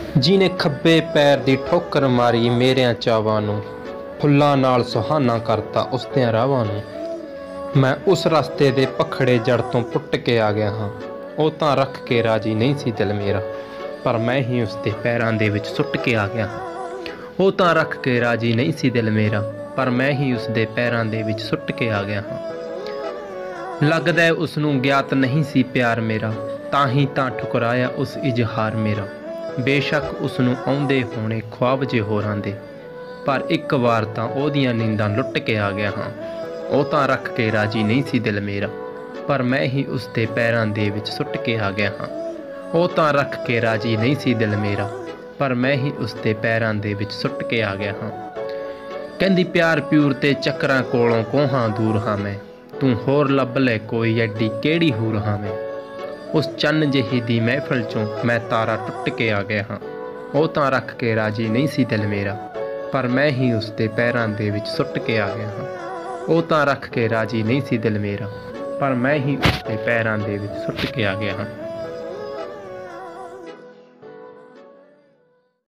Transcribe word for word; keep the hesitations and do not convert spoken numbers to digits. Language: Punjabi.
ਜਿਹਨੇ ਖੱਬੇ ਪੈਰ ਦੀ ਠੋਕਰ ਮਾਰੀ ਮੇਰਿਆਂ ਚਾਵਾਂ ਨੂੰ, ਫੁੱਲਾਂ ਨਾਲ ਸੁਹਾਨਾ ਕਰਤਾ ਉਸ ਦਿਆਂ ਰਾਹਾਂ ਨੂੰ। ਮੈਂ ਉਸ ਰਸਤੇ ਦੇ ਪਖੜੇ ਜੜ ਤੋਂ ਪੁੱਟ ਕੇ ਆ ਗਿਆ ਹਾਂ। ਉਹ ਤਾਂ ਰੱਖ ਕੇ ਰਾਜੀ ਨਹੀਂ ਸੀ ਦਿਲ ਮੇਰਾ, ਪਰ ਮੈਂ ਹੀ ਉਸ ਦੇ ਪੈਰਾਂ ਦੇ ਵਿੱਚ ਸੁੱਟ ਕੇ ਆ ਗਿਆ ਹਾਂ। ਉਹ ਤਾਂ ਰੱਖ ਕੇ ਰਾਜੀ ਨਹੀਂ ਸੀ ਦਿਲ ਮੇਰਾ, ਪਰ ਮੈਂ ਹੀ ਉਸ ਦੇ ਪੈਰਾਂ ਦੇ ਵਿੱਚ ਸੁੱਟ ਕੇ ਆ ਗਿਆ ਹਾਂ। ਲੱਗਦਾ ਉਸ ਨੂੰ ਗਿਆਤ ਨਹੀਂ ਸੀ ਪਿਆਰ ਮੇਰਾ, ਤਾਂ ਹੀ ਤਾਂ ਠੁਕਰਾਇਆ ਉਸ ਇਜ਼ਹਾਰ ਮੇਰਾ। ਬੇਸ਼ੱਕ ਉਸ ਨੂੰ ਆਉਂਦੇ ਹੋਣੇ ਖ਼ੁਆਬ ਜੇ ਹੋਰਾਂ ਦੇ, ਪਰ ਇੱਕ ਵਾਰ ਤਾਂ ਉਹਦੀਆਂ ਨੀਂਦਾਂ ਲੁੱਟ ਕੇ ਆ ਗਿਆ ਹਾਂ। ਉਹ ਤਾਂ ਰੱਖ ਕੇ ਰਾਜੀ ਨਹੀਂ ਸੀ ਦਿਲ ਮੇਰਾ, ਪਰ ਮੈਂ ਹੀ ਉਸ ਦੇ ਪੈਰਾਂ ਦੇ ਵਿੱਚ ਸੁੱਟ ਕੇ ਆ ਗਿਆ ਹਾਂ। ਉਹ ਤਾਂ ਰੱਖ ਕੇ ਰਾਜੀ ਨਹੀਂ ਸੀ ਦਿਲ ਮੇਰਾ, ਪਰ ਮੈਂ ਹੀ ਉਸ ਦੇ ਪੈਰਾਂ ਦੇ ਵਿੱਚ ਸੁੱਟ ਕੇ ਆ ਗਿਆ ਹਾਂ। ਕਹਿੰਦੀ ਪਿਆਰ ਪਿਊਰ ਤੇ ਚੱਕਰਾਂ ਕੋਲੋਂ ਕੋਹਾਂ ਦੂਰ ਹਾਂ ਮੈਂ, ਤੂੰ ਹੋਰ ਲੱਭ ਲੈ ਕੋਈ ਐਡੀ ਕਿਹੜੀ ਹੂਰ ਹਾਂ ਮੈਂ। ਉਸ ਚੰਨ ਜਿਹੀ ਦੀ ਮਹਿਫਲ ਚੋਂ ਮੈਂ ਤਾਰਾ ਟੁੱਟ ਕੇ ਆ ਗਿਆ ਹਾਂ। ਉਹ ਤਾਂ ਰੱਖ ਕੇ ਰਾਜੀ ਨਹੀਂ ਸੀ ਦਿਲ ਮੇਰਾ, ਪਰ ਮੈਂ ਹੀ ਉਸ ਦੇ ਪੈਰਾਂ ਦੇ ਵਿੱਚ ਸੁੱਟ ਕੇ ਆ ਗਿਆ ਹਾਂ। ਉਹ ਤਾਂ ਰੱਖ ਕੇ ਰਾਜੀ ਨਹੀਂ ਸੀ ਦਿਲ ਮੇਰਾ, ਪਰ ਮੈਂ ਹੀ ਉਸ ਦੇ ਪੈਰਾਂ ਦੇ ਵਿੱਚ ਸੁੱਟ ਕੇ ਆ ਗਿਆ ਹਾਂ।